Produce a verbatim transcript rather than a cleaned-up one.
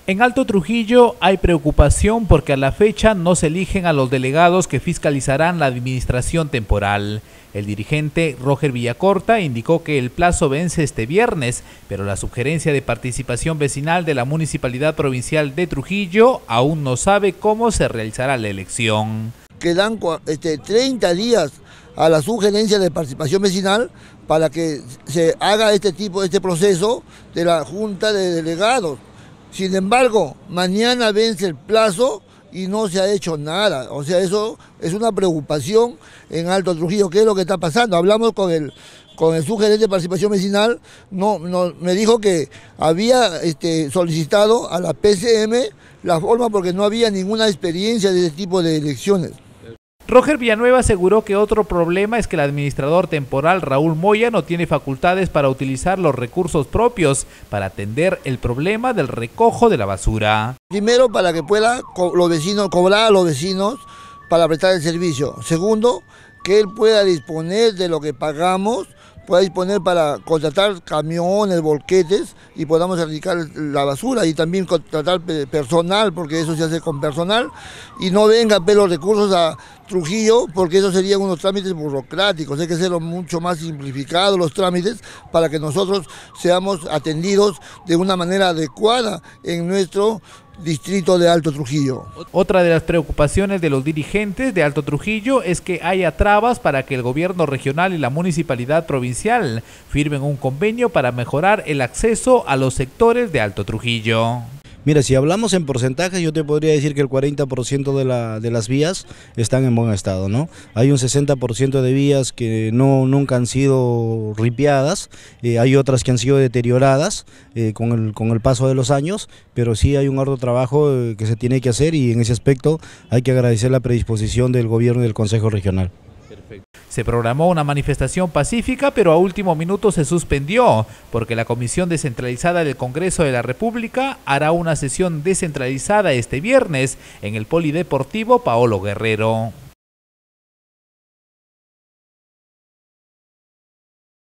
En Alto Trujillo hay preocupación porque a la fecha no se eligen a los delegados que fiscalizarán la administración temporal. El dirigente Roger Villacorta indicó que el plazo vence este viernes, pero la sugerencia de participación vecinal de la Municipalidad Provincial de Trujillo aún no sabe cómo se realizará la elección. Quedan este, treinta días a la sugerencia de participación vecinal para que se haga este tipo, este proceso de la Junta de Delegados. Sin embargo, mañana vence el plazo y no se ha hecho nada. O sea, eso es una preocupación en Alto Trujillo. ¿Qué es lo que está pasando? Hablamos con el, con el sugerente de participación vecinal, no, no, me dijo que había este, solicitado a la P C M la forma porque no había ninguna experiencia de ese tipo de elecciones. Roger Villanueva aseguró que otro problema es que el administrador temporal Raúl Moya no tiene facultades para utilizar los recursos propios para atender el problema del recojo de la basura. Primero, para que pueda los vecinos cobrar a los vecinos para prestar el servicio. Segundo, que él pueda disponer de lo que pagamos, pueda disponer para contratar camiones, volquetes y podamos erradicar la basura y también contratar personal, porque eso se hace con personal, y no vengan los recursos a Trujillo, porque eso serían unos trámites burocráticos. Hay que hacerlo mucho más simplificados los trámites para que nosotros seamos atendidos de una manera adecuada en nuestro distrito de Alto Trujillo. Otra de las preocupaciones de los dirigentes de Alto Trujillo es que haya trabas para que el gobierno regional y la municipalidad provincial firmen un convenio para mejorar el acceso a los sectores de Alto Trujillo. Mira, si hablamos en porcentajes, yo te podría decir que el cuarenta por ciento de, la, de las vías están en buen estado, ¿no? Hay un sesenta por ciento de vías que no, nunca han sido ripiadas, eh, hay otras que han sido deterioradas eh, con, el, con el paso de los años, pero sí hay un arduo trabajo eh, que se tiene que hacer y en ese aspecto hay que agradecer la predisposición del gobierno y del Consejo Regional. Perfecto. Se programó una manifestación pacífica, pero a último minuto se suspendió, porque la Comisión Descentralizada del Congreso de la República hará una sesión descentralizada este viernes en el Polideportivo Paolo Guerrero.